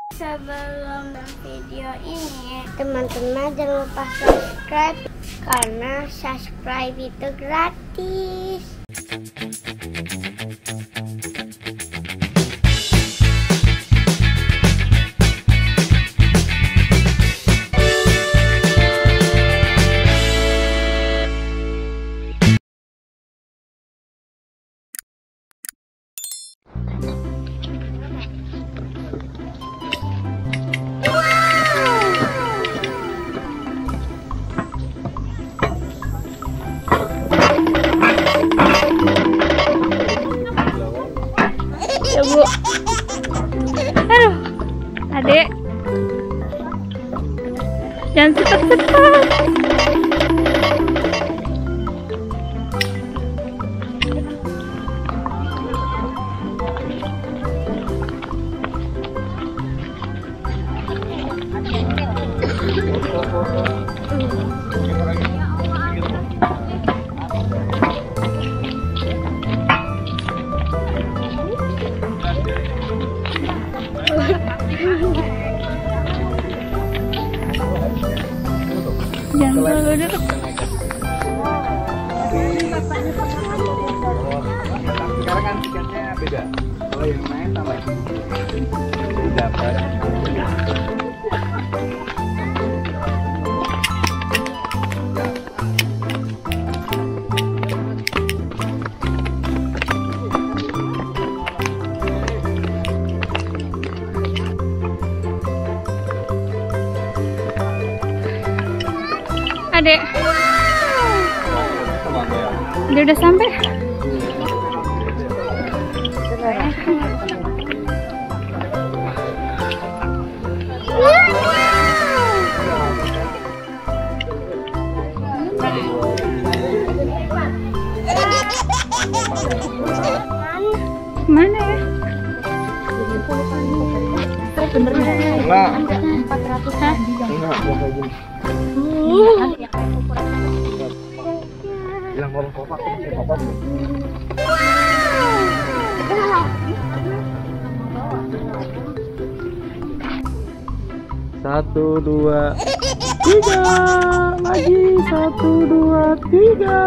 Sebelum video ini, teman-teman jangan lupa subscribe karena subscribe itu gratis. Bu. Aduh, adek, jangan cepat-cepat. Jangan terlalu dekat. Sekarang kan tiketnya beda. Kalau yang naik sama dapat. Adek, dia udah sampai. Mana ya? Enggak. 400 ha? Enggak, bilang orang kopak pakai kopak. Satu, dua, tiga, lagi 1, 2, 3.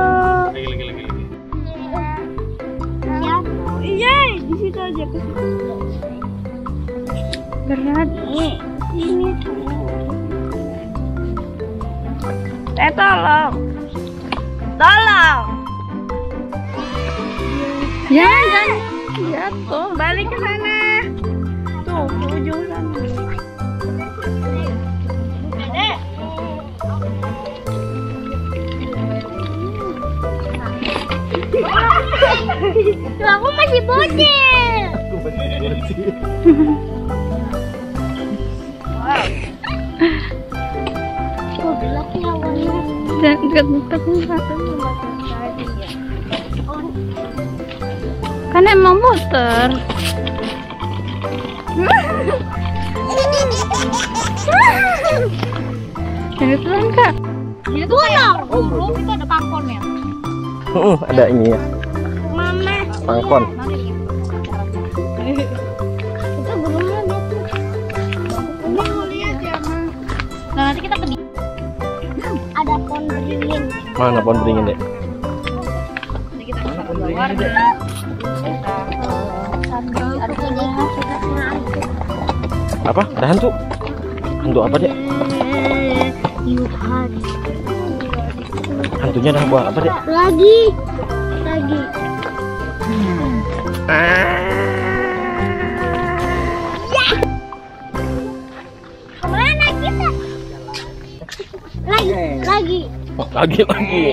Iya, di situ aja ke situ. Berat. Ini tuh. Tolong. Jangan jatuh. Balik ke sana. Tuh, ke ujung sana. Dek. Tuh, aku masih bocil. Kok gelapnya warna? Dekat kan emang muter. Jadi pelan kak. Itu ya. Oh, itu ada pangkonnya. Ada ini ya. Mama. Pangkon. Itu burungnya dia tuh. Ini mau lihat ya, Ma. Nah, nanti kita pergi. Ada pohon beringin. Mana pohon beringin, Dek? Nanti kita Mana pohon keluar beringin, Dek? Apa? Ada hantu? Hantu apa, Dek? Hantunya ada buah apa, Dek? Lagi. Kemana kita? Lagi. Lagi.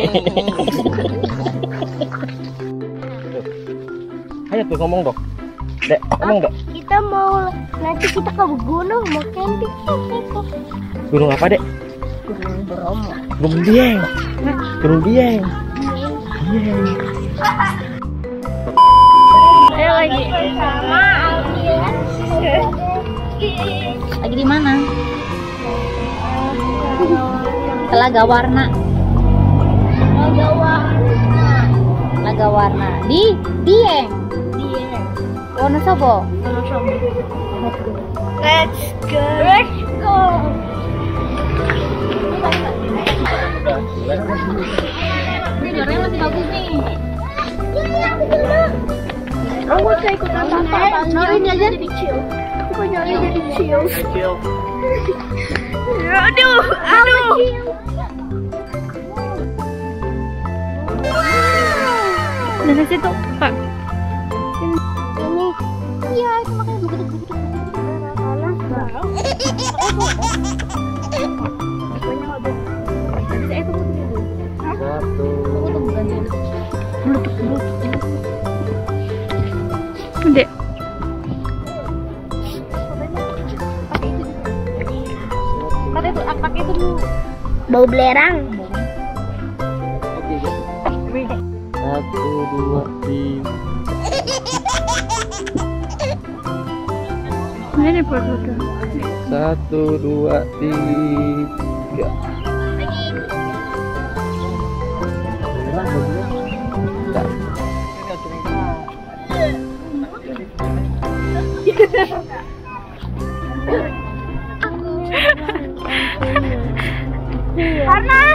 Ayo tuh ngomong dong. Dek, ngomong dong. Kita mau nanti kita ke gunung mau camping. Gunung apa, Dek? Gunung Bromo. Gunung Dieng. Gunung Dieng. Ayo lagi. Sama Alvin. Lagi di mana? Telaga Warna. Warna. Telaga Warna di Dieng. Warna sobo. Let's go. Let's go. Ini warnanya masih bagus nih. Aku mau ikutan papa. Ini aja. Aku mau nyari jadi chill. Kecil. Aduh, aduh. Dari situ, Pak. Ini. Iya, itu makanya begitu-begitu. Dek. Pakai itu dulu. Bau belerang. Oke, guys. 1, 2, 3. Ini foto. 1, 2, 3. Karena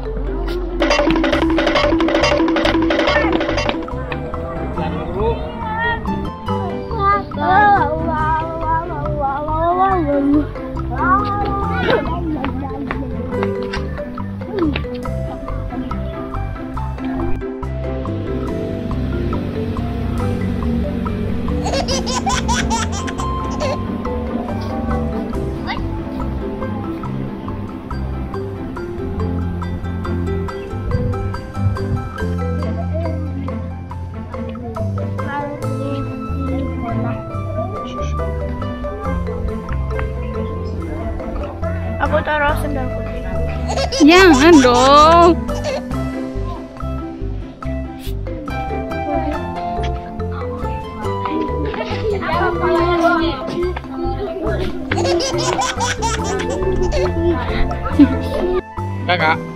aku taruh sendalku. Jangan dong. Kakak.